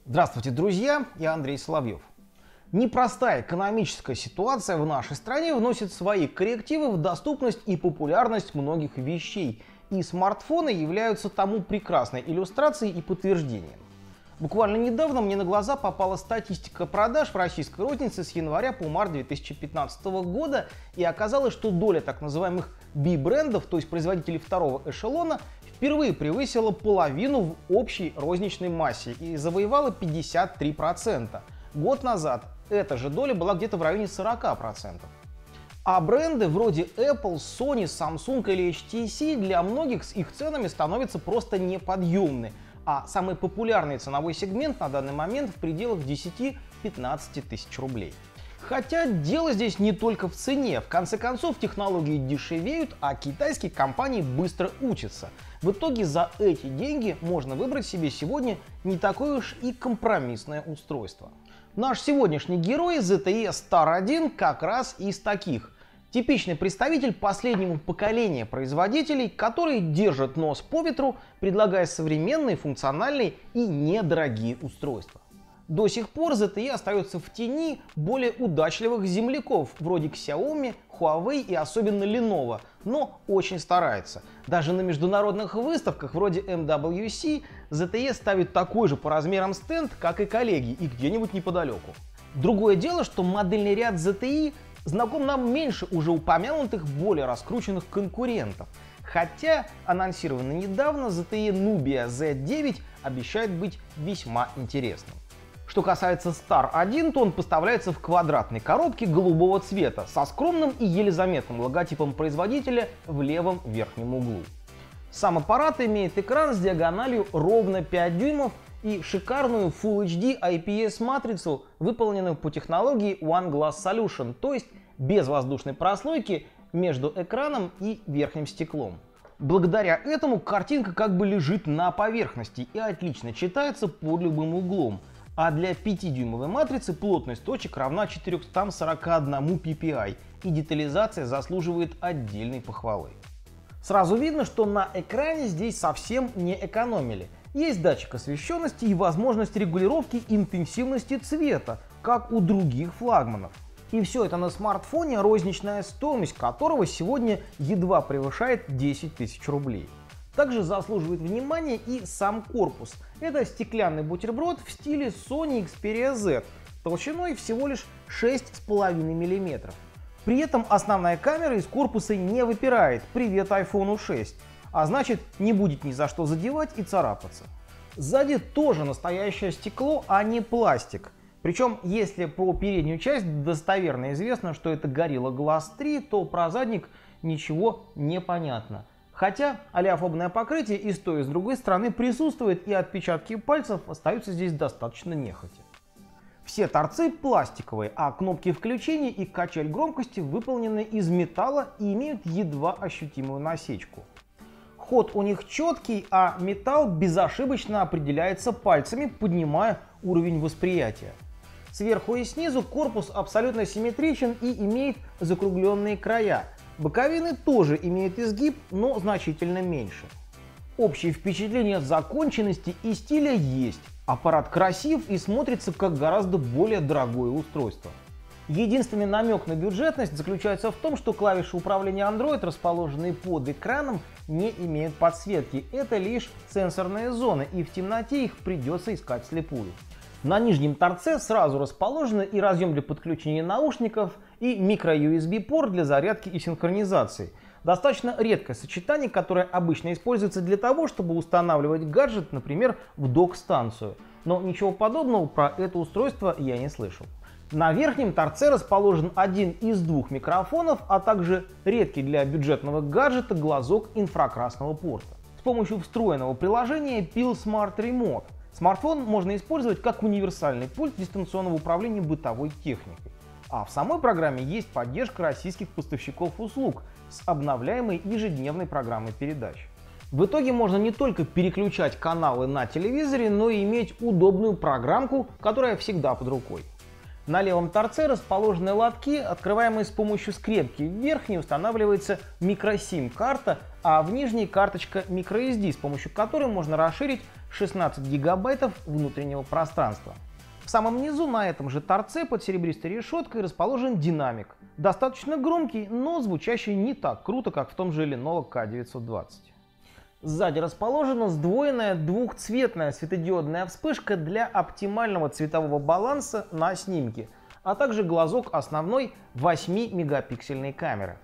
Здравствуйте, друзья! Я Андрей Соловьев. Непростая экономическая ситуация в нашей стране вносит свои коррективы в доступность и популярность многих вещей, и смартфоны являются тому прекрасной иллюстрацией и подтверждением. Буквально недавно мне на глаза попала статистика продаж в российской рознице с января по март 2015 года, и оказалось, что доля так называемых B-брендов, то есть производителей второго эшелона, впервые превысила половину в общей розничной массе и завоевала 53%. Год назад эта же доля была где-то в районе 40%. А бренды вроде Apple, Sony, Samsung или HTC для многих с их ценами становятся просто неподъемны, а самый популярный ценовой сегмент на данный момент в пределах 10-15 тысяч рублей. Хотя дело здесь не только в цене. В конце концов, технологии дешевеют, а китайские компании быстро учатся. В итоге за эти деньги можно выбрать себе сегодня не такое уж и компромиссное устройство. Наш сегодняшний герой ZTE Star 1 как раз из таких. Типичный представитель последнего поколения производителей, которые держат нос по ветру, предлагая современные, функциональные и недорогие устройства. До сих пор ZTE остается в тени более удачливых земляков, вроде Xiaomi, Huawei и особенно Lenovo, но очень старается. Даже на международных выставках вроде MWC ZTE ставит такой же по размерам стенд, как и коллеги, и где-нибудь неподалеку. Другое дело, что модельный ряд ZTE знаком нам меньше уже упомянутых более раскрученных конкурентов. Хотя анонсированный недавно ZTE Nubia Z9 обещает быть весьма интересным. Что касается Star 1, то он поставляется в квадратной коробке голубого цвета со скромным и еле заметным логотипом производителя в левом верхнем углу. Сам аппарат имеет экран с диагональю ровно 5 дюймов и шикарную Full HD IPS-матрицу, выполненную по технологии One Glass Solution, то есть без воздушной прослойки между экраном и верхним стеклом. Благодаря этому картинка как бы лежит на поверхности и отлично читается под любым углом. А для 5-дюймовой матрицы плотность точек равна 441 ppi, и детализация заслуживает отдельной похвалы. Сразу видно, что на экране здесь совсем не экономили. Есть датчик освещенности и возможность регулировки интенсивности цвета, как у других флагманов. И все это на смартфоне, розничная стоимость которого сегодня едва превышает 10 тысяч рублей. Также заслуживает внимания и сам корпус. Это стеклянный бутерброд в стиле Sony Xperia Z, толщиной всего лишь 6,5 мм. При этом основная камера из корпуса не выпирает, привет iPhone 6, а значит не будет ни за что задевать и царапаться. Сзади тоже настоящее стекло, а не пластик. Причем, если про переднюю часть достоверно известно, что это Gorilla Glass 3, то про задник ничего не понятно. Хотя олеофобное покрытие и с той, и с другой стороны присутствует, и отпечатки пальцев остаются здесь достаточно нехотя. Все торцы пластиковые, а кнопки включения и качель громкости выполнены из металла и имеют едва ощутимую насечку. Ход у них четкий, а металл безошибочно определяется пальцами, поднимая уровень восприятия. Сверху и снизу корпус абсолютно симметричен и имеет закругленные края. Боковины тоже имеют изгиб, но значительно меньше. Общее впечатление законченности и стиля есть. Аппарат красив и смотрится как гораздо более дорогое устройство. Единственный намек на бюджетность заключается в том, что клавиши управления Android, расположенные под экраном, не имеют подсветки. Это лишь сенсорные зоны, и в темноте их придется искать вслепую. На нижнем торце сразу расположены и разъем для подключения наушников, и micro-USB порт для зарядки и синхронизации. Достаточно редкое сочетание, которое обычно используется для того, чтобы устанавливать гаджет, например, в док-станцию. Но ничего подобного про это устройство я не слышал. На верхнем торце расположен один из двух микрофонов, а также редкий для бюджетного гаджета глазок инфракрасного порта. С помощью встроенного приложения Pill Smart Remote смартфон можно использовать как универсальный пульт дистанционного управления бытовой техникой. А в самой программе есть поддержка российских поставщиков услуг с обновляемой ежедневной программой передач. В итоге можно не только переключать каналы на телевизоре, но и иметь удобную программку, которая всегда под рукой. На левом торце расположены лотки, открываемые с помощью скрепки. В верхней устанавливается microSIM карта, а в нижней карточка microSD, с помощью которой можно расширить 16 гигабайтов внутреннего пространства. В самом низу на этом же торце под серебристой решеткой расположен динамик. Достаточно громкий, но звучащий не так круто, как в том же Lenovo K920. Сзади расположена сдвоенная двухцветная светодиодная вспышка для оптимального цветового баланса на снимке, а также глазок основной 8-мегапиксельной камеры.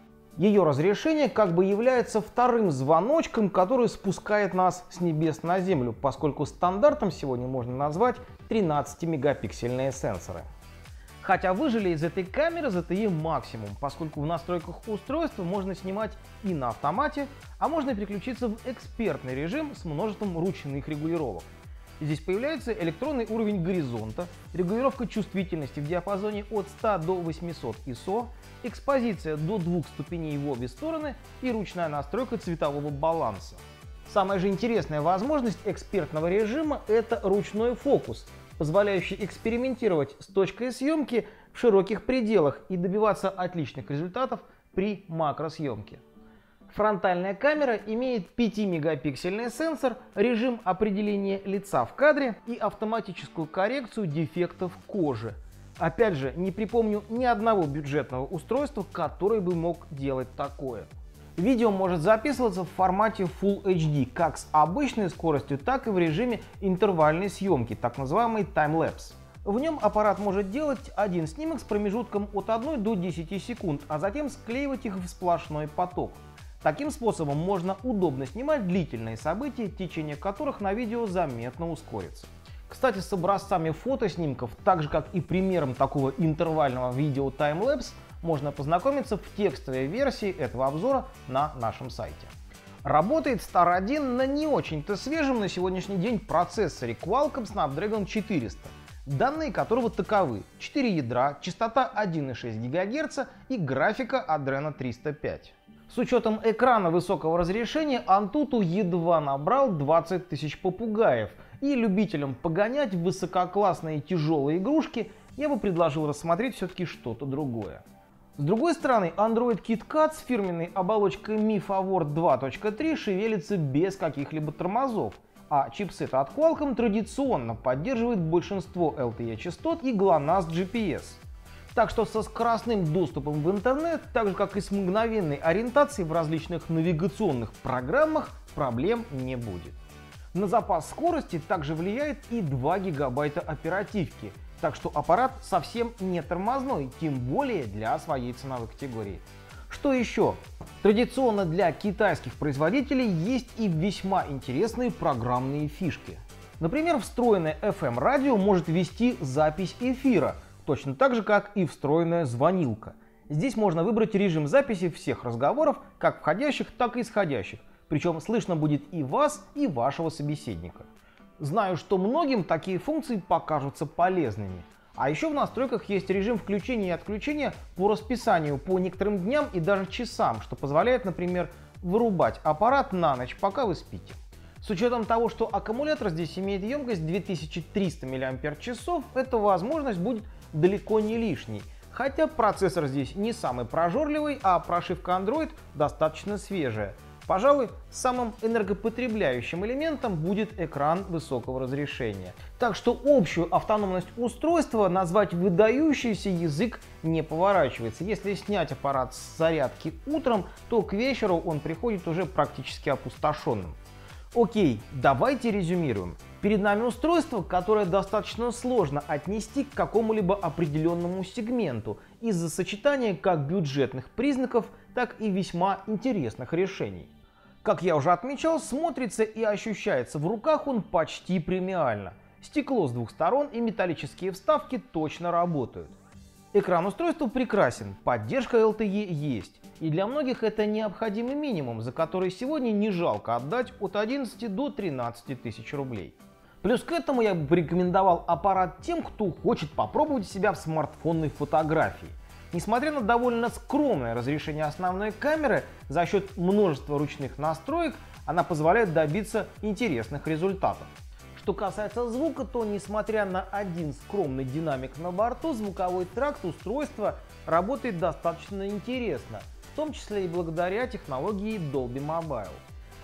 Ее разрешение как бы является вторым звоночком, который спускает нас с небес на землю, поскольку стандартом сегодня можно назвать 13-мегапиксельные сенсоры. Хотя выжили из этой камеры ZTE максимум, поскольку в настройках устройства можно снимать и на автомате, а можно переключиться в экспертный режим с множеством ручных регулировок. Здесь появляется электронный уровень горизонта, регулировка чувствительности в диапазоне от 100 до 800 ISO, экспозиция до 2 ступеней в обе стороны и ручная настройка цветового баланса. Самая же интересная возможность экспертного режима – это ручной фокус, позволяющий экспериментировать с точкой съемки в широких пределах и добиваться отличных результатов при макросъемке. Фронтальная камера имеет 5-мегапиксельный сенсор, режим определения лица в кадре и автоматическую коррекцию дефектов кожи. Опять же, не припомню ни одного бюджетного устройства, который бы мог делать такое. Видео может записываться в формате Full HD как с обычной скоростью, так и в режиме интервальной съемки, так называемый таймлэпс. В нем аппарат может делать один снимок с промежутком от 1 до 10 секунд, а затем склеивать их в сплошной поток. Таким способом можно удобно снимать длительные события, течение которых на видео заметно ускорится. Кстати, с образцами фотоснимков, так же как и примером такого интервального видео таймлэпс, можно познакомиться в текстовой версии этого обзора на нашем сайте. Работает Star 1 на не очень-то свежем на сегодняшний день процессоре Qualcomm Snapdragon 400, данные которого таковы: 4 ядра, частота 1,6 ГГц и графика Adreno 305. С учетом экрана высокого разрешения Antutu едва набрал 20 тысяч попугаев, и любителям погонять в высококлассные тяжелые игрушки я бы предложил рассмотреть все-таки что-то другое. С другой стороны, Android KitKat с фирменной оболочкой Mi Favor 2.3 шевелится без каких-либо тормозов, а чипсет от Qualcomm традиционно поддерживает большинство LTE-частот и GLONASS GPS. Так что со скоростным доступом в интернет, так же как и с мгновенной ориентацией в различных навигационных программах, проблем не будет. На запас скорости также влияет и 2 гигабайта оперативки, так что аппарат совсем не тормозной, тем более для своей ценовой категории. Что еще? Традиционно для китайских производителей есть и весьма интересные программные фишки. Например, встроенное FM-радио может вести запись эфира, точно так же, как и встроенная звонилка. Здесь можно выбрать режим записи всех разговоров, как входящих, так и исходящих, причем слышно будет и вас, и вашего собеседника. Знаю, что многим такие функции покажутся полезными. А еще в настройках есть режим включения и отключения по расписанию по некоторым дням и даже часам, что позволяет, например, вырубать аппарат на ночь, пока вы спите. С учетом того, что аккумулятор здесь имеет емкость 2300 мАч, эта возможность будет далеко не лишней. Хотя процессор здесь не самый прожорливый, а прошивка Android достаточно свежая. Пожалуй, самым энергопотребляющим элементом будет экран высокого разрешения. Так что общую автономность устройства назвать выдающийся язык не поворачивается. Если снять аппарат с зарядки утром, то к вечеру он приходит уже практически опустошенным. Окей, давайте резюмируем. Перед нами устройство, которое достаточно сложно отнести к какому-либо определенному сегменту из-за сочетания как бюджетных признаков, так и весьма интересных решений. Как я уже отмечал, смотрится и ощущается в руках он почти премиально. Стекло с двух сторон и металлические вставки точно работают. Экран устройства прекрасен, поддержка LTE есть, и для многих это необходимый минимум, за который сегодня не жалко отдать от 11 до 13 тысяч рублей. Плюс к этому я бы порекомендовал аппарат тем, кто хочет попробовать себя в смартфонной фотографии. Несмотря на довольно скромное разрешение основной камеры, за счет множества ручных настроек она позволяет добиться интересных результатов. Что касается звука, то несмотря на один скромный динамик на борту, звуковой тракт устройства работает достаточно интересно, в том числе и благодаря технологии Dolby Mobile.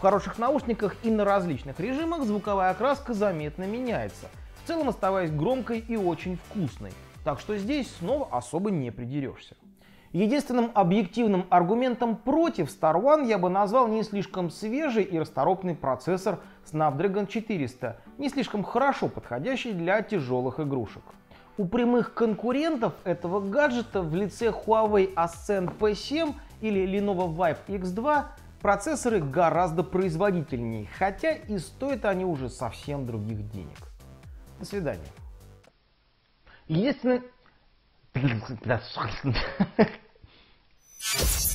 хороших наушниках и на различных режимах звуковая окраска заметно меняется, в целом оставаясь громкой и очень вкусной, так что здесь снова особо не придерешься. Единственным объективным аргументом против Star One я бы назвал не слишком свежий и расторопный процессор Snapdragon 400, не слишком хорошо подходящий для тяжелых игрушек. У прямых конкурентов этого гаджета в лице Huawei Ascend P7 или Lenovo Vibe X2 процессоры гораздо производительнее, хотя и стоят они уже совсем других денег. До свидания. Единственное...